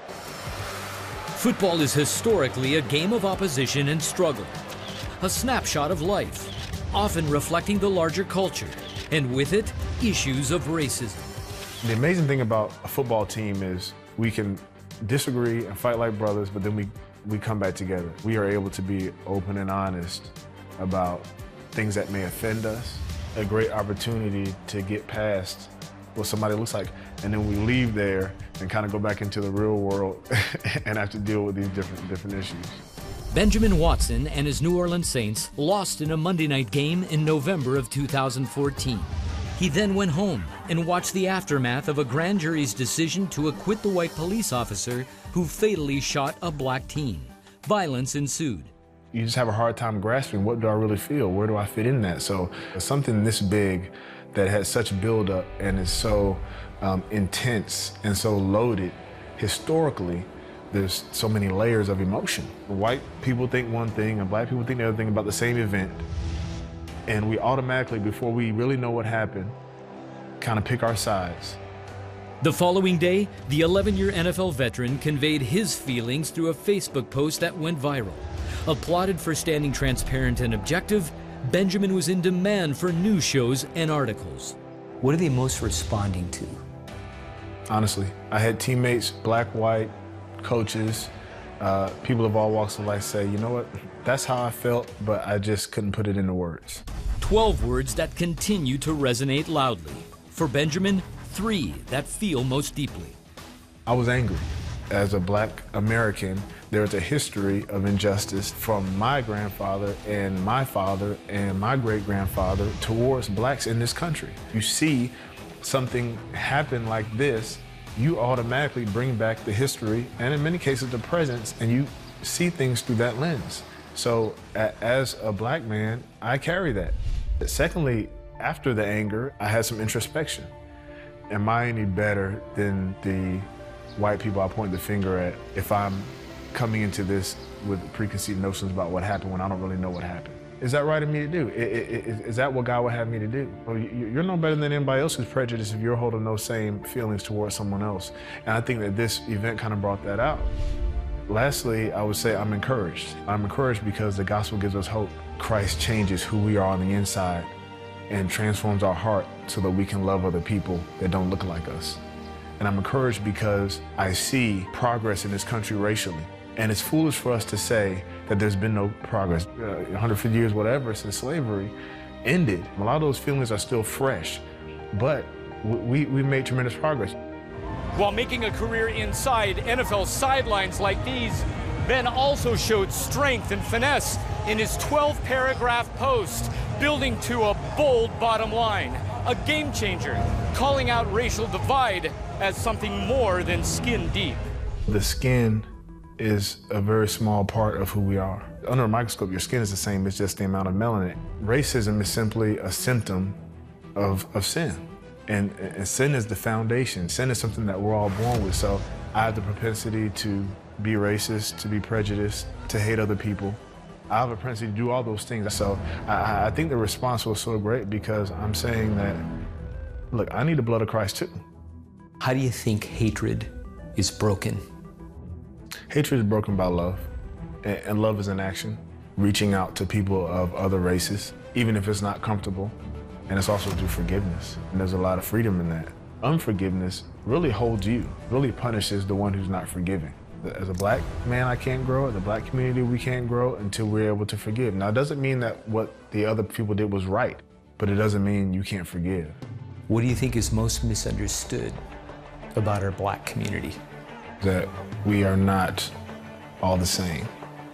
Football is historically a game of opposition and struggle, a snapshot of life, often reflecting the larger culture, and with it, issues of racism. The amazing thing about a football team is we can disagree and fight like brothers, but then we come back together. We are able to be open and honest about things that may offend us, a great opportunity to get past what somebody looks like, and then we leave there and kind of go back into the real world and have to deal with these different issues. Benjamin Watson and his New Orleans Saints lost in a Monday night game in November of 2014. He then went home and watched the aftermath of a grand jury's decision to acquit the white police officer who fatally shot a black teen. Violence ensued. You just have a hard time grasping, what do I really feel? Where do I fit in that? So something this big that has such buildup and is so intense and so loaded, historically, there's so many layers of emotion. White people think one thing and black people think the other thing about the same event. And we automatically, before we really know what happened, kind of pick our sides. The following day, the 11-year NFL veteran conveyed his feelings through a Facebook post that went viral. Applauded for standing transparent and objective, Benjamin was in demand for news shows and articles. What are they most responding to? Honestly, I had teammates, black, white, coaches, people of all walks of life say, you know what, that's how I felt, but I just couldn't put it into words. 12 words that continue to resonate loudly. For Benjamin, 3 that feel most deeply. I was angry. As a black American, there's a history of injustice from my grandfather and my father and my great-grandfather towards blacks in this country. You see something happen like this, you automatically bring back the history and in many cases the presence, and you see things through that lens. So as a black man, I carry that. Secondly, after the anger, I had some introspection. Am I any better than the white people I point the finger at if I'm coming into this with preconceived notions about what happened when I don't really know what happened? Is that right of me to do? Is that what God would have me to do? Well, you're no better than anybody else who's prejudiced if you're holding those same feelings towards someone else. And I think that this event kind of brought that out. Lastly, I would say I'm encouraged. I'm encouraged because the gospel gives us hope. Christ changes who we are on the inside and transforms our heart so that we can love other people that don't look like us. And I'm encouraged because I see progress in this country racially. And it's foolish for us to say that there's been no progress. 150 years, whatever, since slavery ended. A lot of those feelings are still fresh, but we made tremendous progress. While making a career inside NFL sidelines like these, Ben also showed strength and finesse in his 12-paragraph post, building to a bold bottom line, a game changer, calling out racial divide as something more than skin deep. The skin is a very small part of who we are. Under a microscope, your skin is the same, it's just the amount of melanin. Racism is simply a symptom of sin. And sin is the foundation. Sin is something that we're all born with. So I have the propensity to be racist, to be prejudiced, to hate other people. I have a propensity to do all those things. So I think the response was so great because I'm saying that, look, I need the blood of Christ too. How do you think hatred is broken? Hatred is broken by love, and love is an action. Reaching out to people of other races, even if it's not comfortable. And it's also through forgiveness, and there's a lot of freedom in that. Unforgiveness really holds you, really punishes the one who's not forgiving. As a black man, I can't grow. As a black community, we can't grow until we're able to forgive. Now, it doesn't mean that what the other people did was right, but it doesn't mean you can't forgive. What do you think is most misunderstood about our black community? That we are not all the same.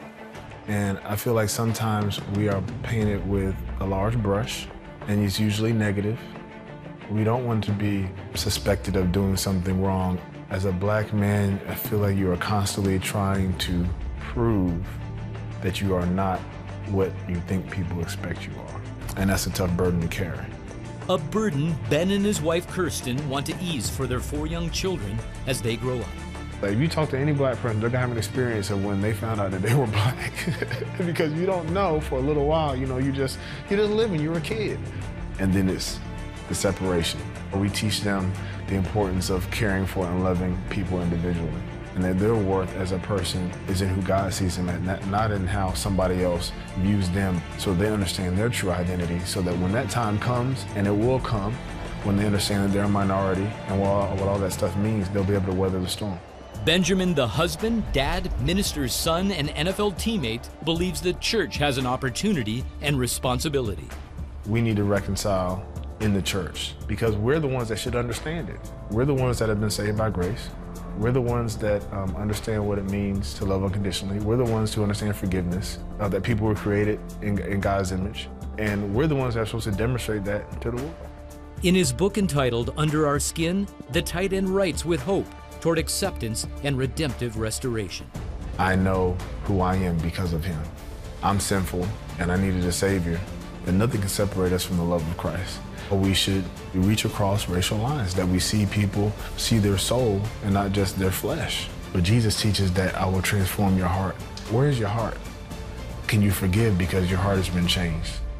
And I feel like sometimes we are painted with a large brush, and it's usually negative. We don't want to be suspected of doing something wrong. As a black man, I feel like you are constantly trying to prove that you are not what you think people expect you are. And that's a tough burden to carry. A burden Ben and his wife Kirsten want to ease for their 4 young children as they grow up. If you talk to any black person, they're gonna have an experience of when they found out that they were black. Because you don't know for a little while, you know, you're just living, you're a kid. And then it's the separation. We teach them the importance of caring for and loving people individually. and that their worth as a person is in who God sees them at, not in how somebody else views them, so they understand their true identity, so that when that time comes, and it will come, when they understand that they're a minority and what all that stuff means, they'll be able to weather the storm. Benjamin, the husband, dad, minister's son, and NFL teammate, believes the church has an opportunity and responsibility. We need to reconcile in the church because we're the ones that should understand it. We're the ones that have been saved by grace. We're the ones that understand what it means to love unconditionally. We're the ones who understand forgiveness, that people were created in God's image. And we're the ones that are supposed to demonstrate that to the world. In his book entitled Under Our Skin, the tight end writes with hope toward acceptance and redemptive restoration. I know who I am because of him. I'm sinful and I needed a Savior, and nothing can separate us from the love of Christ. But we should reach across racial lines, that we see people see their soul and not just their flesh. But Jesus teaches that I will transform your heart. Where is your heart? Can you forgive because your heart has been changed?